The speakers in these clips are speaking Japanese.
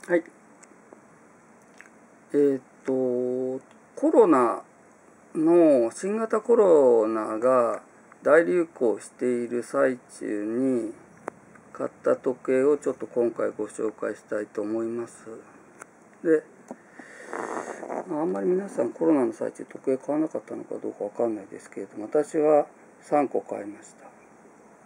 はい。新型コロナが大流行している最中に買った時計をちょっと今回ご紹介したいと思います。で、あんまり皆さんコロナの最中時計買わなかったのかどうかわかんないですけれども、私は3個買いました。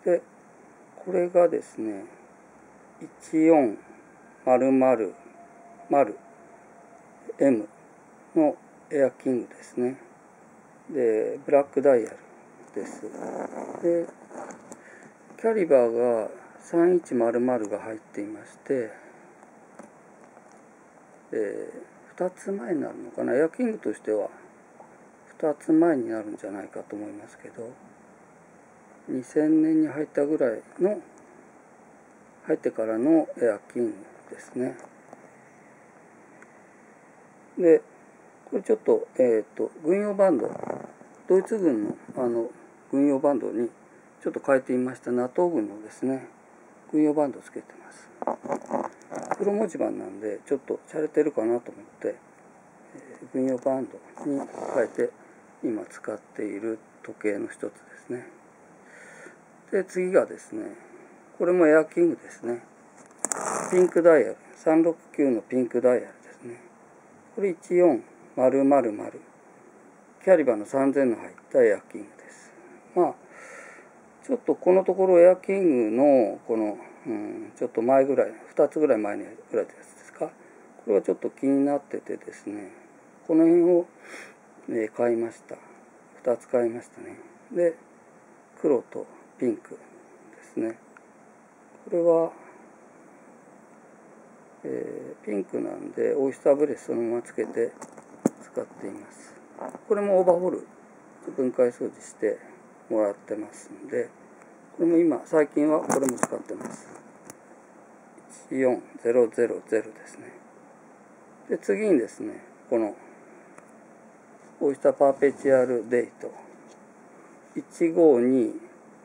で、これがですね、1400Mのエアキングですね。で、ブラックダイヤルです。で、キャリバーが3100が入っていまして、2つ前になるのかな。エアキングとしては2つ前になるんじゃないかと思いますけど、2000年に入ってからのエアキングですね。で、これちょっと、軍用バンド、ドイツ軍の軍用バンドにちょっと変えてみました。NATO 軍のですね、軍用バンドをつけてます。黒文字盤なんでちょっと洒落てるかなと思って、軍用バンドに変えて今使っている時計の一つですね。で、次がですね、これもエアキングですね。ピンクダイヤル、369のピンクダイヤルですね。これ14000、キャリバーの3000の入ったエアキングです。ちょっとこのところエアキングのこの、ちょっと前ぐらい、2つぐらい前にぐらいのやつですか。これはちょっと気になっててですね、この辺を、買いました。2つ買いましたね。で、黒とピンクですね。これは、ピンクなんでオイスターブレスそのままつけて使っています。これもオーバーホール分解掃除してもらってますんで、これも最近はこれも使ってます。14000ですね。で、次にですね、このオイスターパーペチュアルデイト15210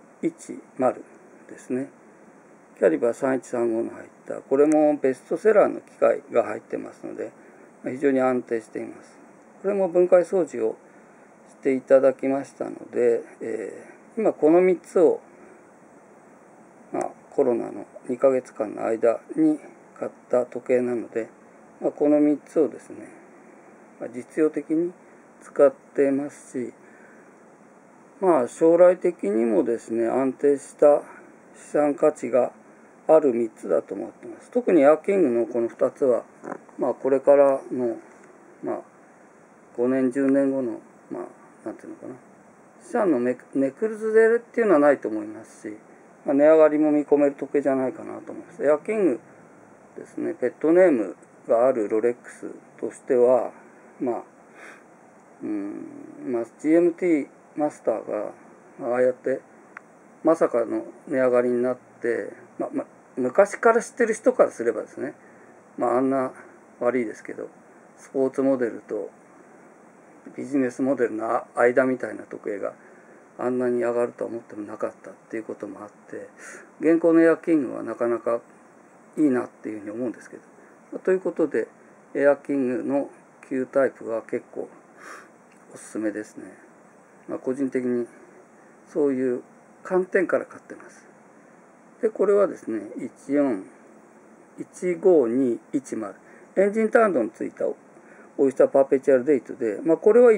ですね。キャリバー3135の入った、これもベストセラーの機械が入ってますので、非常に安定しています。これも分解掃除をしていただきましたので、今この3つを、コロナの2ヶ月間の間に買った時計なので、この3つをですね、実用的に使ってますし、将来的にもですね、安定した資産価値がある3つだと思ってます。特にエアキングのこの2つは、これからの、5年、10年後の、なんていうのかな、資産の値崩れっていうのはないと思いますし、値上がりも見込める時計じゃないかなと思います。エアキングですね、ペットネームがあるロレックスとしては、GMT マスターがああやってまさかの値上がりになって、昔から知ってる人からすればですね、あんな悪いですけど、スポーツモデルとビジネスモデルの間みたいな時計があんなに上がるとは思ってもなかったっていうこともあって、現行のエアキングはなかなかいいなっていうふうに思うんですけど、ということでエアキングの旧タイプは結構おすすめですね。個人的にそういう観点から買ってます。で、これはですね、1515210、エンジンターンドのついたオイスターパーペチュアルデイトで、これは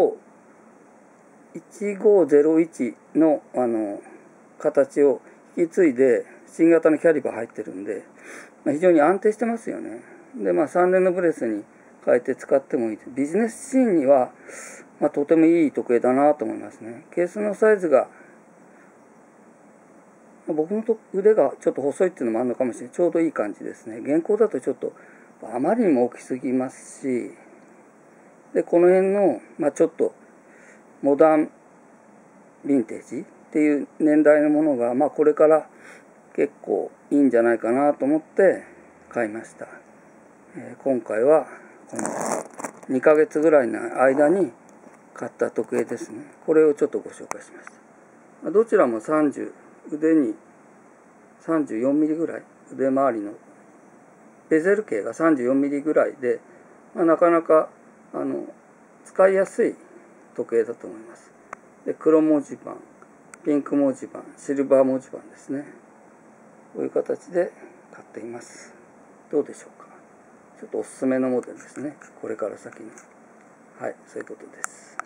1501の形を引き継いで新型のキャリバー入ってるんで、非常に安定してますよね。で、3連のブレスに変えて使ってもいい。ビジネスシーンには、とてもいい時計だなと思いますね。ケースのサイズが、僕の腕がちょっと細いっていうのもあるのかもしれない。ちょうどいい感じですね。現行だとちょっとあまりにも大きすぎますし、で、この辺の、ちょっとモダンヴィンテージっていう年代のものが、これから結構いいんじゃないかなと思って買いました。今回はこの2ヶ月ぐらいの間に買った時計ですね。これをちょっとご紹介しました。どちらも腕に34ミリぐらい腕周りのベゼル径が 34mm ぐらいで、なかなか使いやすい時計だと思います。で、黒文字盤、ピンク文字盤、シルバー文字盤ですね。こういう形で買っています。どうでしょうか。ちょっとおすすめのモデルですね。これから先に。はい、そういうことです。